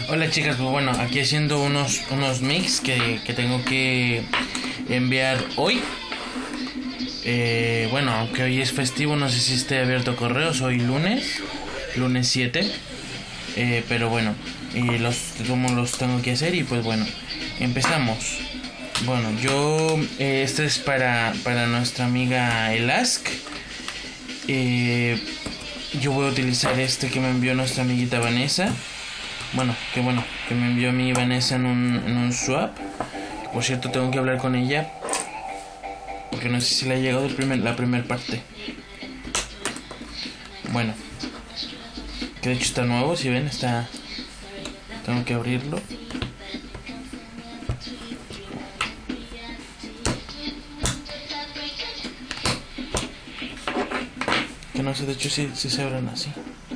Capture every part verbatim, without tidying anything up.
Hola chicas, pues bueno, aquí haciendo unos, unos mix que, que tengo que enviar hoy. Eh, bueno, aunque hoy es festivo, no sé si esté abierto correos, hoy lunes, lunes siete. Eh, pero bueno, eh, los, como los tengo que hacer y pues bueno, empezamos. Bueno, yo, eh, este es para, para nuestra amiga Elask. Eh, yo voy a utilizar este que me envió nuestra amiguita Vanessa. Bueno, que bueno, que me envió a mí Vanessa en un, en un swap. Por cierto, tengo que hablar con ella, porque no sé si le ha llegado el primer, la primera parte. Bueno, que de hecho está nuevo, si ven, está... Tengo que abrirlo. Que no sé, de hecho si, si se abren así.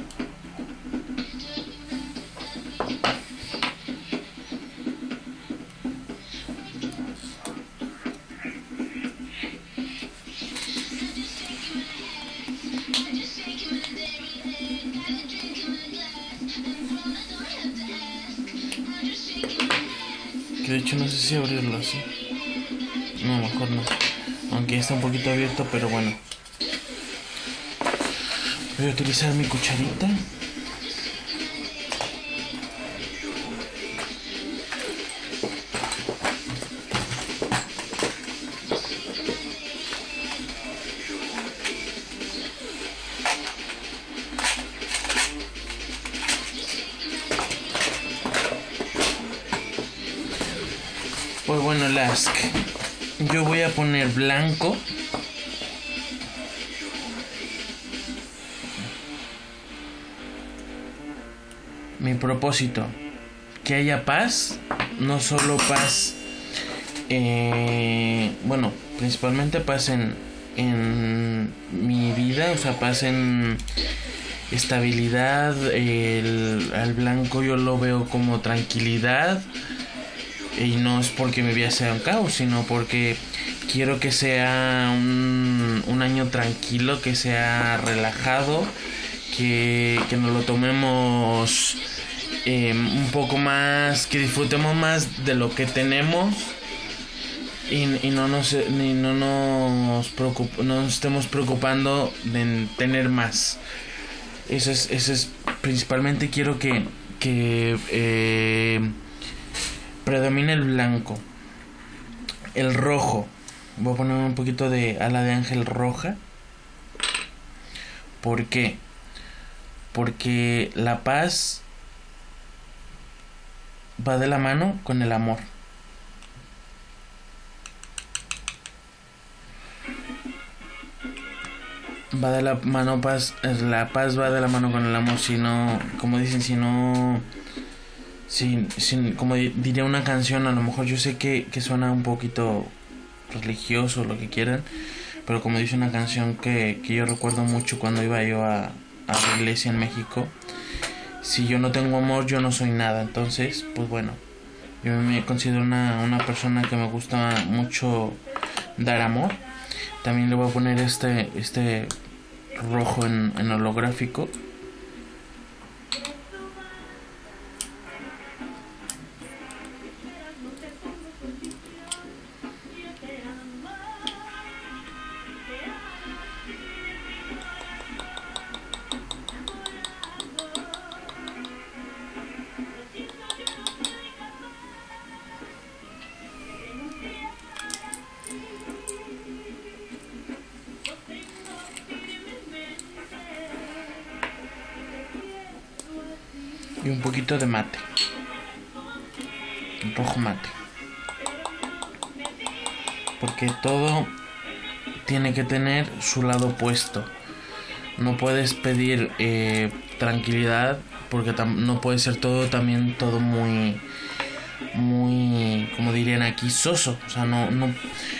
Que de hecho no sé si abrirlo así. No, mejor no. Aunque está un poquito abierto, pero bueno. Voy a utilizar mi cucharita. Pues bueno, Lask, yo voy a poner blanco. Mi propósito, que haya paz, no solo paz, eh, bueno, principalmente paz en, en mi vida, o sea, paz en estabilidad. El, al blanco yo lo veo como tranquilidad. Y no es porque mi vida sea un caos, sino porque quiero que sea un, un año tranquilo, que sea relajado, que, que nos lo tomemos eh, un poco más, que disfrutemos más de lo que tenemos y, y no nos ni no nos preocup, no nos estemos preocupando de tener más. Eso es, eso es principalmente. Quiero que que eh, predomina el blanco. El rojo. Voy a poner un poquito de ala de ángel roja. ¿Por qué? Porque la paz va de la mano con el amor. Va de la mano paz. La paz va de la mano con el amor. Si no, como dicen, si no... Sin, sin, como diría una canción, a lo mejor yo sé que, que suena un poquito religioso, lo que quieran, pero como dice una canción que, que yo recuerdo mucho cuando iba yo a, a la iglesia en México: si yo no tengo amor, yo no soy nada. Entonces, pues bueno, yo me considero una, una persona que me gusta mucho dar amor. También le voy a poner este, este rojo en, en holográfico. Y un poquito de mate, rojo mate, porque todo tiene que tener su lado opuesto. No puedes pedir eh, tranquilidad, porque tam- no puede ser todo también todo muy muy, como dirían aquí, soso. O sea, no no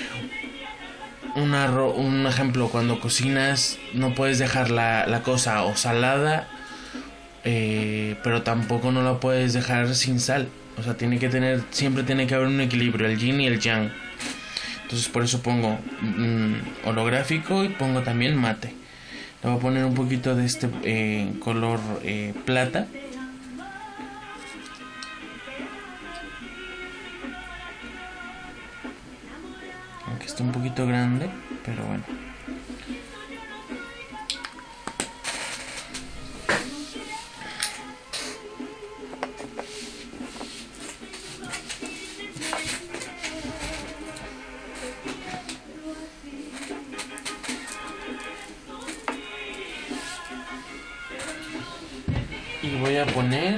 un arro- un ejemplo, cuando cocinas no puedes dejar la, la cosa o salada, eh, pero tampoco no la puedes dejar sin sal. O sea, tiene que tener, siempre tiene que haber un equilibrio, el yin y el yang. Entonces por eso pongo mmm, holográfico y pongo también mate. Le voy a poner un poquito de este eh, color eh, plata. Está un poquito grande, pero bueno. Y voy a poner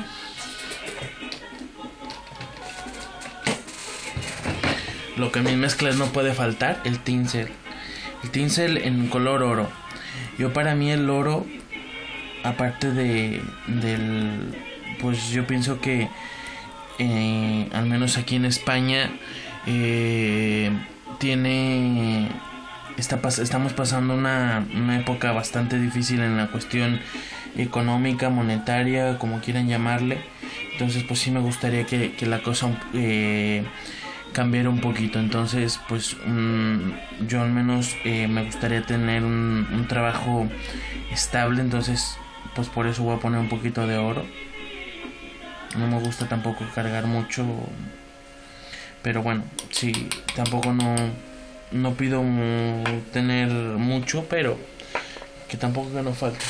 lo que en mis mezclas no puede faltar, el tinsel. El tinsel en color oro. Yo para mí el oro, aparte de del, pues yo pienso que eh, al menos aquí en España eh, tiene está, estamos pasando una, una época bastante difícil en la cuestión económica, monetaria, como quieran llamarle. Entonces pues sí me gustaría que, que la cosa eh, cambiara un poquito. Entonces pues um, yo al menos eh, me gustaría tener un, un trabajo estable. Entonces pues por eso voy a poner un poquito de oro. No me gusta tampoco cargar mucho, pero bueno, sí, tampoco no, no pido tener mucho, pero que tampoco que no falte.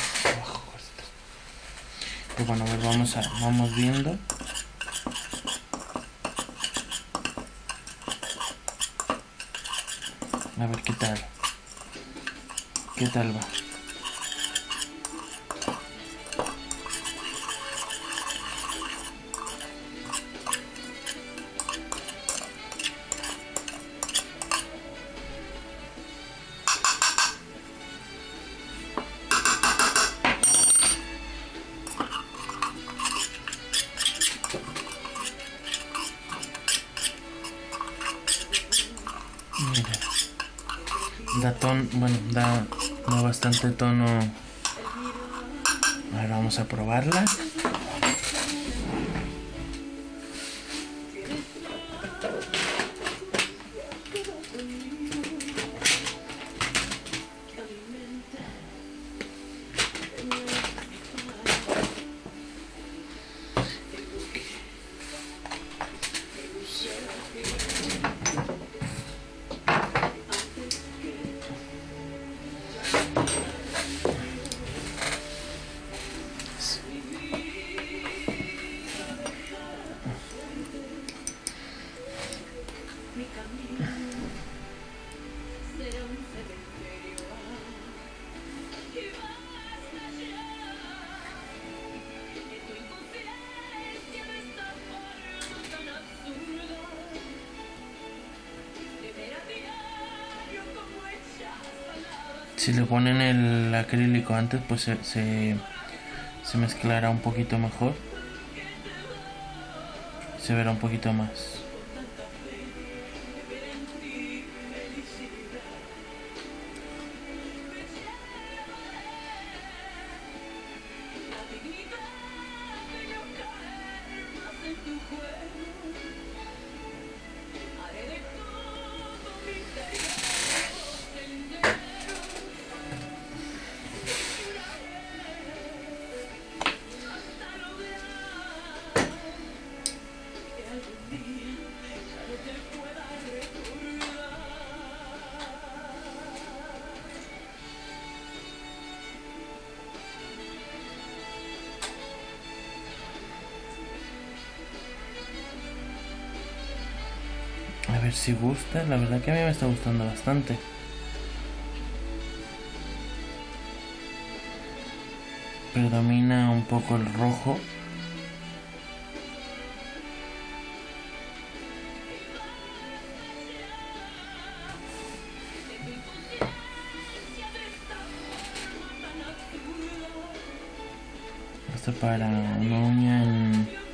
Pues bueno, a ver, vamos a, vamos viendo. A ver qué tal. ¿Qué tal va? Mira, da tono, bueno, da, da bastante tono. A ver, vamos a probarla. Si le ponen el acrílico antes, pues se, se, se mezclará un poquito mejor. Se verá un poquito más. A ver si gusta, la verdad que a mí me está gustando bastante. Predomina un poco el rojo. Esto para una uña en...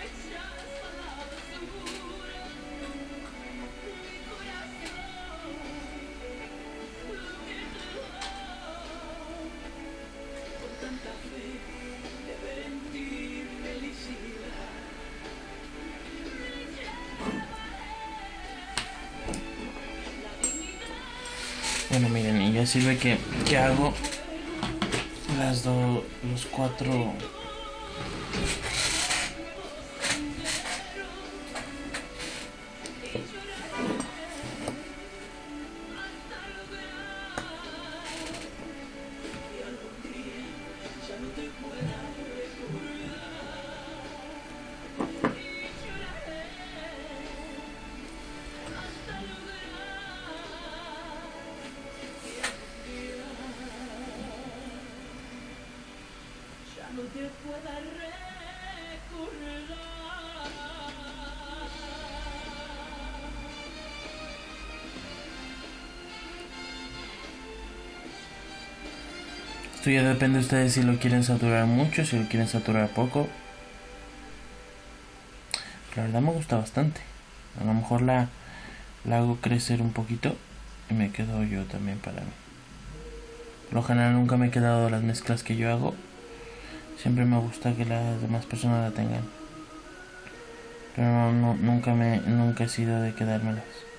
Bueno, miren, y ya sirve que, que hago las dos, los cuatro, Esto ya depende de ustedes si lo quieren saturar mucho, si lo quieren saturar poco. La verdad me gusta bastante. A lo mejor la, la hago crecer un poquito y me quedo yo también para mí. Por lo general nunca me he quedado las mezclas que yo hago. Siempre me gusta que las demás personas la tengan. Pero no, no, nunca me nunca he sido de quedármelas.